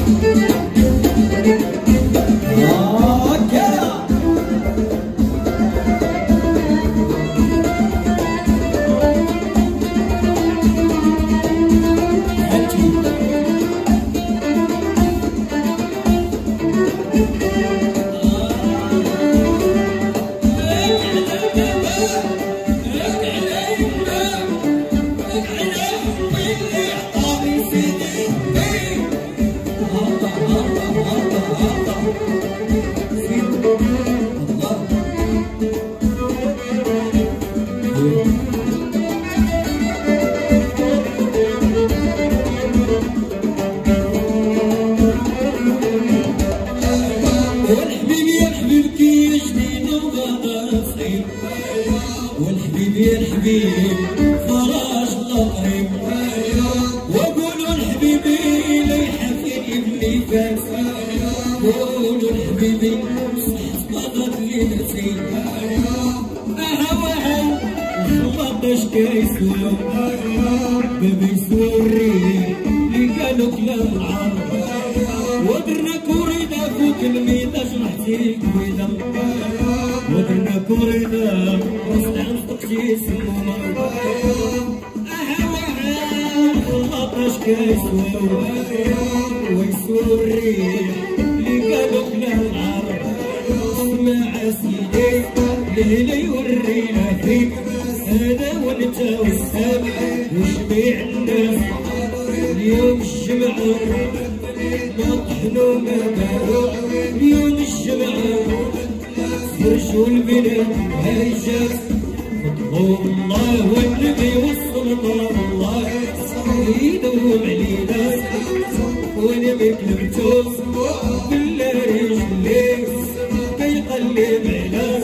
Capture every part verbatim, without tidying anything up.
والحبيب يا الحبيب فراش الله قريب وقولوا لحبيبي لا يحفيني باللي فات قولوا لحبيبي صحت قضت لي نفسي هواها الخلاطاش كيسوى بابي يسوى الريح اللي قالوا كلام العرب ودرنا كوريدا فوق الميدا شرحتي كويدا ودرنا كوريدا يسمونا هواها الخلاطاش كيسوى ويسوى الريح اللي قالوا كلام العرب اسمع سيدي ليلي يورينا فيك انا وانت والسامع وجميع الناس اليوم الجمعة ما طحنوا ما داروا اليوم الجمعة فرشوا البلاد هاي جات الله والنبي والسلطان الله يدوم علينا وانا مكلمتو بالله رجلي كيقلب على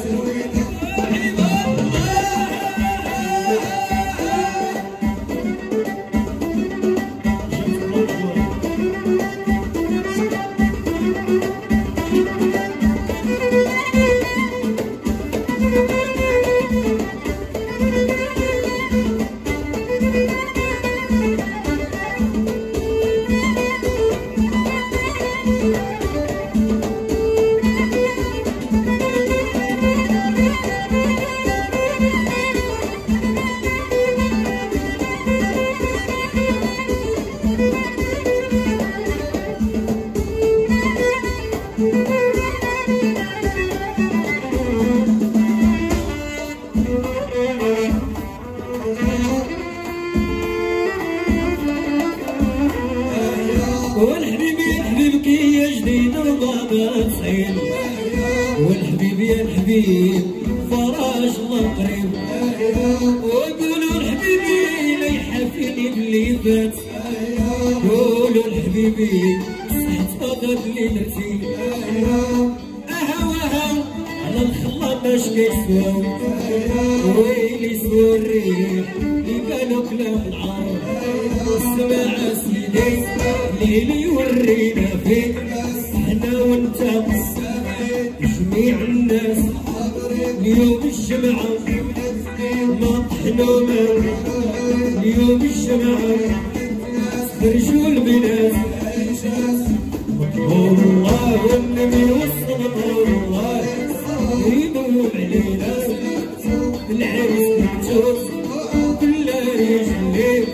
والحبيب يا حبيبك يا جديد وبابا صعيد والحبيب يا الحبيب فراش الله قريب وقولوا لحبيبي لا يحفيني باللي فات قولوا لحبيبي صحت قضت لي نفسي هواها على الخلاطاش كيسوى ويلي سوى الريح اللي قالوا كلام العرب اسمع سيدي ليلي يورينا فيك احنا وانت جميع الناس اليوم الجمعة ما طحنوا ما اليوم الجمعة خرجوا البلاد مطلوب الله والنبي والسلطان الله يدوم علينا العرس مكتوب كل رجلي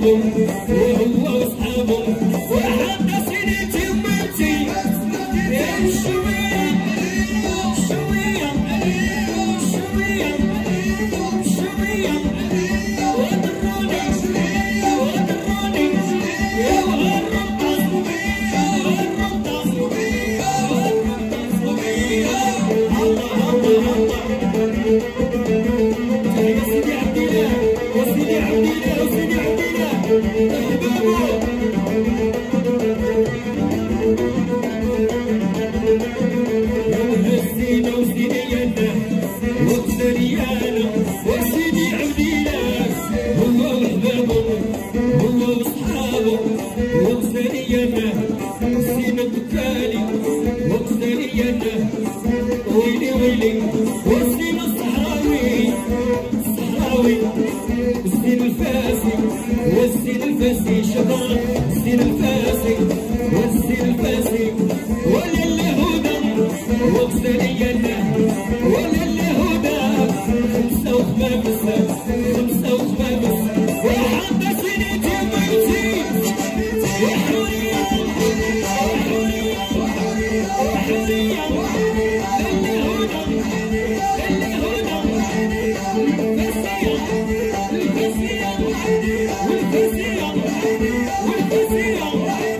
وصحابه وهو وصحابه وحتى سيدتي ومرتي شوية شوية شوية شوية ودروني ودروني يا الرقص الرقص الله الله الله يا سيدي عبد الله يا سيدي عبد الله يا سيدي عبد الله وسيدي وسيدي وسريانا وسيدي عبد الله هو وحبابه هو وصحابه وسريانا سينا الدكالي وسريانا ويلي ويلي وسينا الصحراوي الصحراوي السين الفاسي والسين الفاسي شباب السين الفاسي والسين الفاسي ولا الهدى وسريانا ولا الهدى خمسة وخمسة خمسة وخمسة وحتى سنتي وميتي وحورية وحورية وحورية الهدى الهدى الفاسية الفاسية والفاسية والفاسية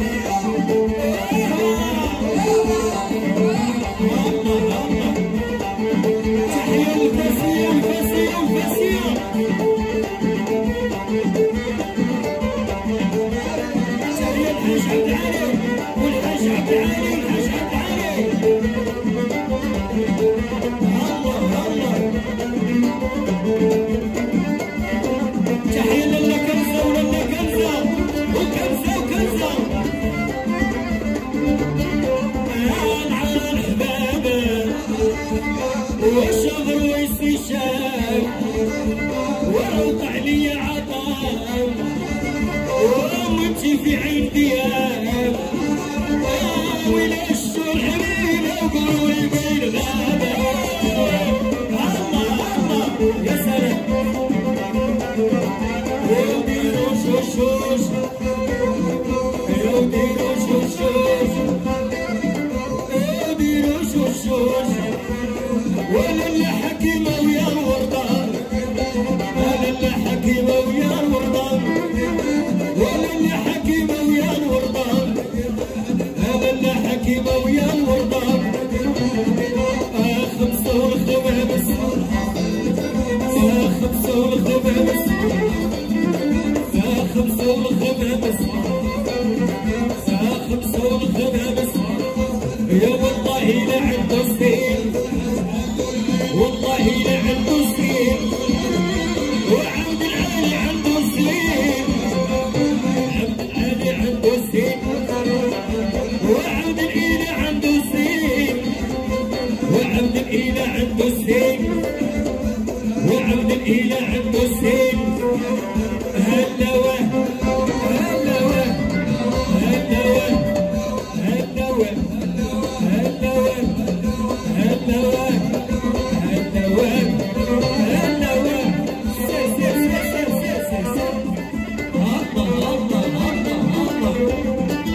والحاج عبد العالي والحاج عبد العالي الله الله تحية للا كنزة وللا كنزة وكنزة وكنزة عال عال حبابة وشغل واستشهاد وروق عليا عطاء ومنتي في عين دياب ولا الشر حبيبه وقولوا لي بين غابه الله الله يا سلام وديروا شوشوش وديروا شوشوش وديروا شوشوش ولا اللي حكيمه ويا الوردان ولا اللي حكيمه ويا الوردان ولا اللي حكيمه ويا الوردان هذا اللي حكيمه ويا الوردان آه خمسة والخمامس آه خمسة والخمامس آه خمسة والخمامس آه خمسة والخمامس يا والله لا عنده سنين والله لا عنده سنين وعبد العالي عنده سنين عبد العالي عنده سنين وعبد الإله عنده سنين وعبد الإله عنده سنين وعبد الإله عنده سنين هلا واه هلا واه هلا واه هلا واه هلا واه هلا واه هلا واه هلا واه سير سير سير سير سير سير الله الله الله الله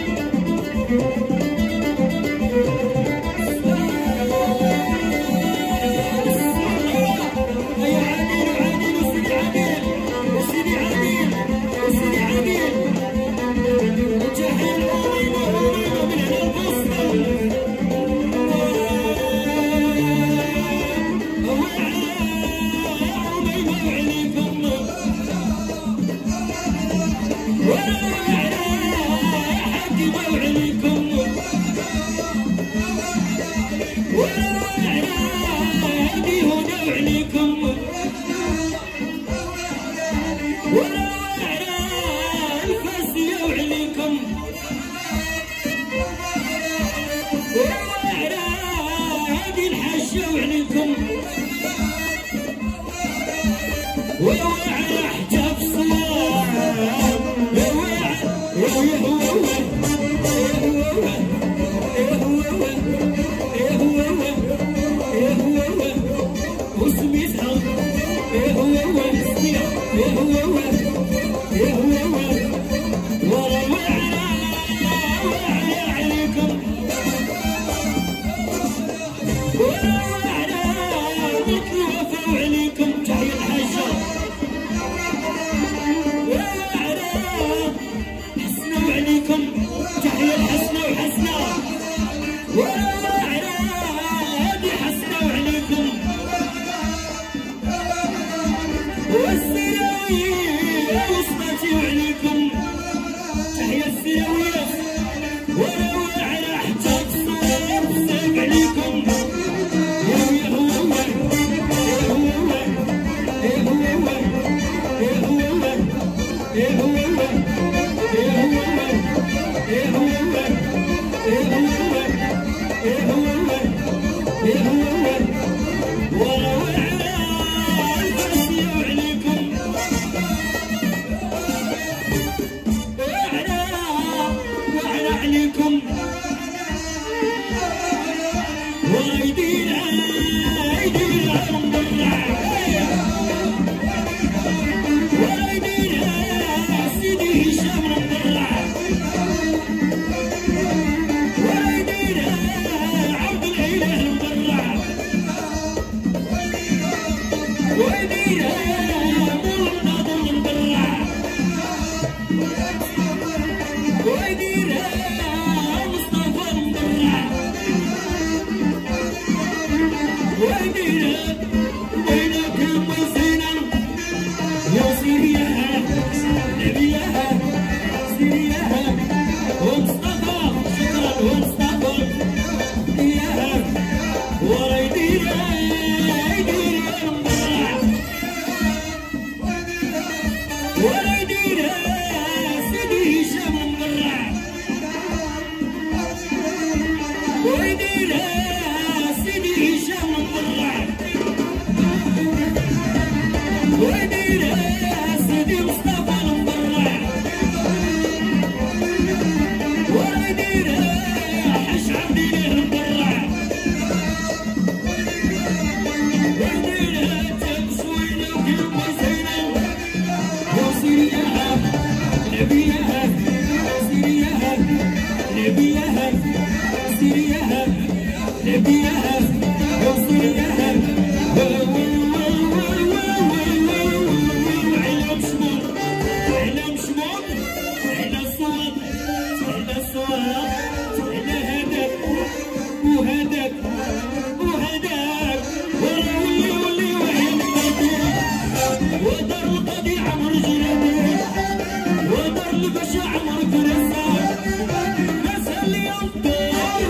وعلى حجاب صواب وسميتها ايه هو هو اسميها ايه هو هو ايه هو هو ايه هو ايه هو ايه هو ايه هو ايه هو ايه هو وعلى الفرس وعليكم وعلى وعلى عليكم ويدينا يدينا مضرع ويدينا سيدي هشام مضرع ويدينا عبد الاله مضرع ويدينا نور ناظر مضرع ويدينا مصطفى مضرع ويدينا وينك المزينة يا سيريها نبيها سيريها ومصطفى شكرا ومصطفى إياها ويدينا يدينا مضرع ويدينا سيدي هشام مضرع ويدينا سيدي هشام مضرع ويدينا سيدي مصطفى مضرع ويدينا حش عبدي له مضرع ويدينا تمسوينا وكلمة زينة وسيريها نبيها سيريها نبيها سيريها نبيها وسيريها وعلم شمون علم شمون على الصوت على الصوت على هدف وهدف وهدف ولي ولي وعين ودار القضي عمر جنابي ودار الباشا عمر كرسان مسأل يوم طار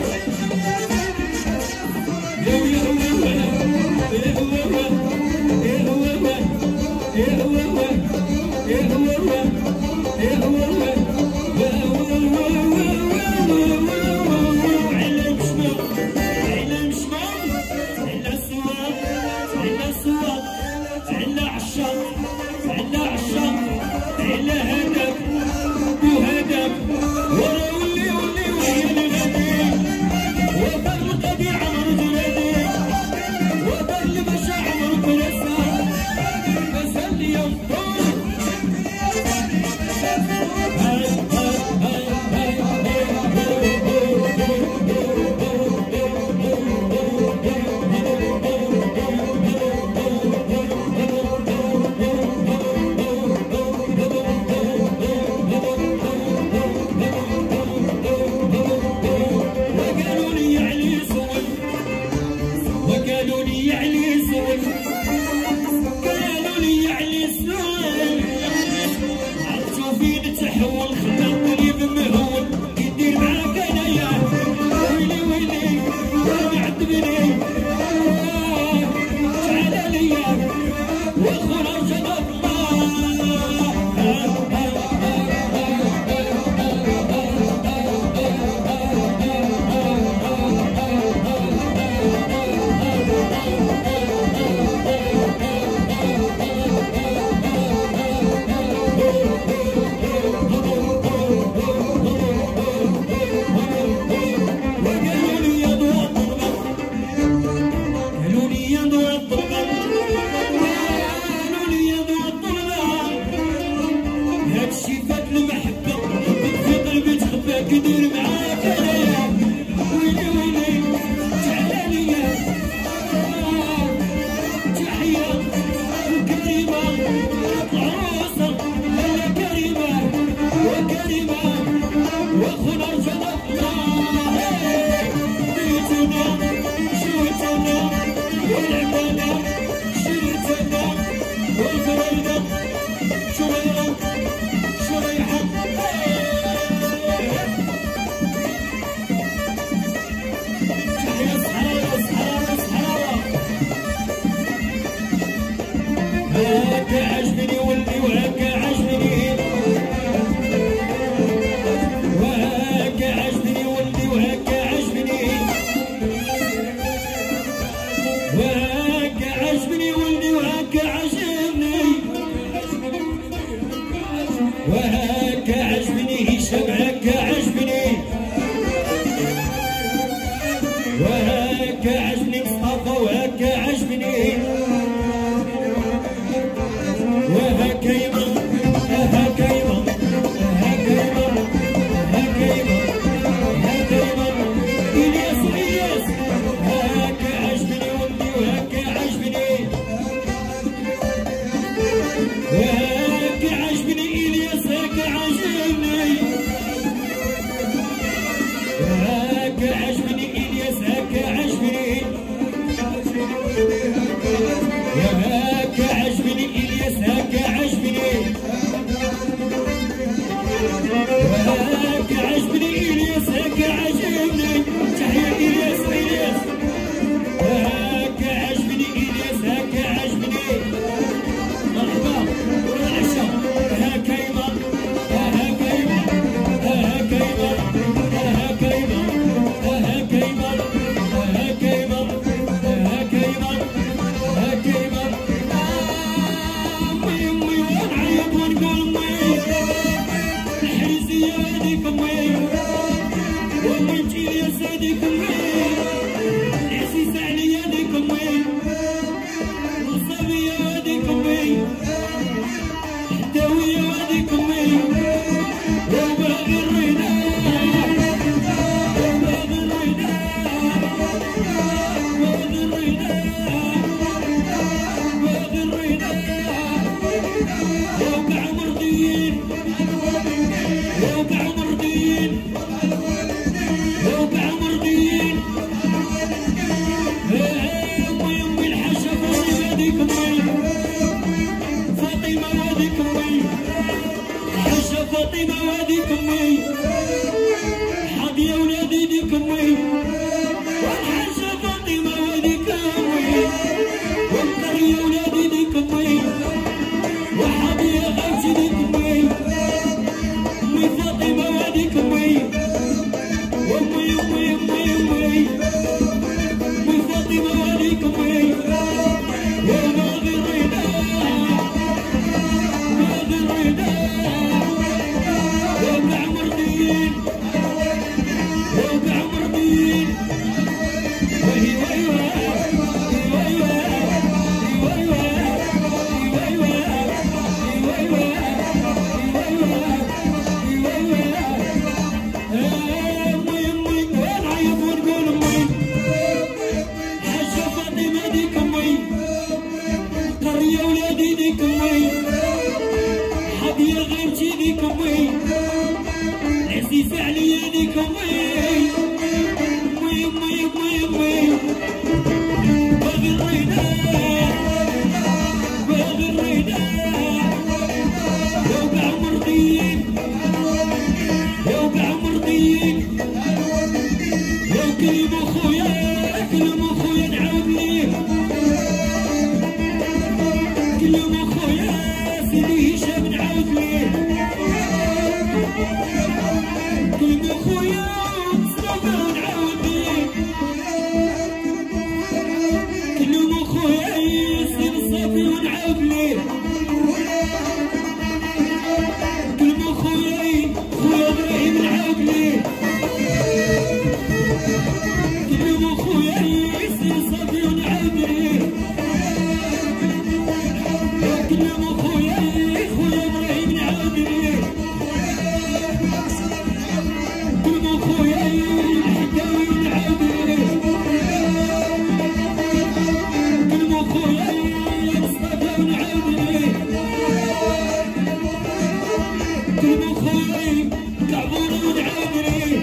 يو يو يو ايه هو ايه هو ايه هو ايه هو ايه هو علم شمال علم شمال على الصوت على الصوت على عشاق على عشاق على هدف وهدف ورا ولي ولي ويا الغدي ودار القضي عمر جنابي ودار الباشا عمر كرسان مسأل يوم طول وقالوا لي علي سول وقالوا لي علي سول قالوا لي علي سول عرفتوا فين تحول خدام قريب مهول يدير معاك انايا ويلي ويلي راني عذبني تعال ليا وخرج وقالوا لي يا ضوء الطلبة قالوا لي يا ضوء الطلبة قالوا لي يا ضوء الطلبة هادشي فات المحبة في قلبي تخبى كدير معاك انايا ويلي ويلي تعال ليا تحية وكريمة العروسة هلا كريمة وكريمة واخونا رجل الله بيتنا شويتنا والعبادة شريتنا والفريدة شريرة شريحة شمعك عجبني وهاك عجبني مصطفى وهاك عجبني وهاك يمن هاك يمن هاك يمن هاك يمن هاك يمن إلياس إلياس هاك عجبني ولدي وهاك عجبني وهاك عجبني إلياس هاك عجبني وهاك عجبني إلياس هاك عجبني وهاك عجبني إلياس هاك عجبني وهاك عجبني إلياس هاك عجبني تحية إلياس إلياس وهاك عجبني إلياس هاك عجبني مرحبا والعشا هاك يمن هاك يمن هاك يمن هاك يمن هاك يمن هاك يمن هاك يمن هاك يمن أمي أمي ونعيط ونقول أمي الحريزية هذيك أمي وأمي الجيلياس هذيك أمي العزيزة عليا هذيك أمي والصبية هذيك أمي الحداوية هذيك أمي وباغي الرضا وباغي الرضا باغي الرضا باغي الرضا وكاع مرضيين وكاع مرضيين وكاع مرضيين أمي أمي الحاجة فاطمة هذيك أمي فاطمة هذيك أمي الحاجة فاطمة هذيك أمي حاضية ولادي ديك أمي والحاجة فاطمة هذيك أمي والقرية ولادي ديك أمي وحاضية غاوتي ديك أمي أمي فاطمة هذيك أمي وأمي أمي أمي أمي أمي فاطمة هذيك أمي وباغي الرضا باغي الرضا وكاع مرضيين وكاع مرضيين وهي ويوه ويوه ويوه ويوه أمي أمي ونعيط ونقول أمي الحاجة فاطمة ديك أمي القرية ولادي ديك أمي حاضية غيرتي ديك أمي العزيزة عليا ديك أمي أمي أمي أمي أمي باغي الرضا باغي الرضا وكاع مرضيين وكاع مرضيين وكلمة خويا كلمة خويا نعاود ليه كلمة خويا سيدي هشام نعاود ليه كلمة خويا مصطفى نعاود ليه كلمة خويا ياسين صافي ونعاود ليه كلمة خويا خويا ابراهيم نعاود ليه كلمة خويا ياسين صافي ونعاود ليه كلمة خويا خويا ابراهيم نعاود ليه كلمة خويا الحداوي نعاود ليه كلمة خويا مصطفى نعاود ليه كلمة خويا كعبور ونعاود ليه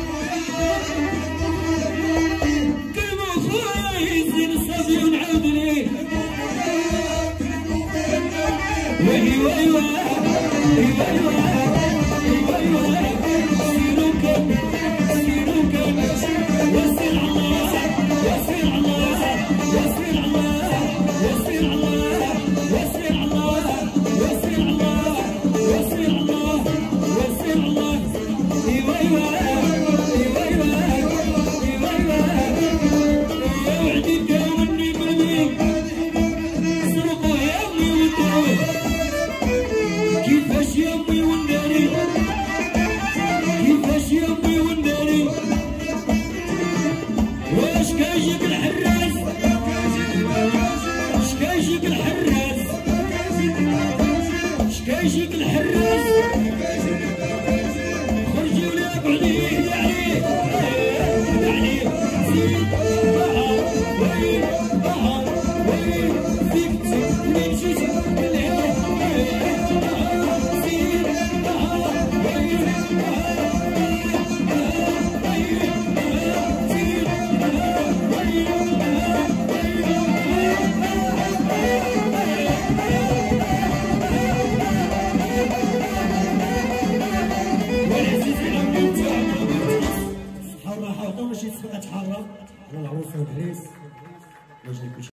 كلمة خويا زين صافي ونعاود ليه وي وي وي وي وي وي سيروكم سيروكم وسير الله وسير الله وسير الله وسير الله وسير الله وسير الله وسير الله وسير الله وي وي وي وي وي يا وعدي داوني بني سرقوا يا امي وداوي كيفاش يا امي ونداري حاول ما حاولتوش يتحرك على العروس والعريس.